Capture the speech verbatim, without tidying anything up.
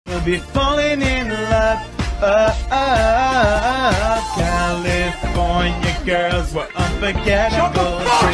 We'll be falling in love. Uh, uh, California girls were unforgettable.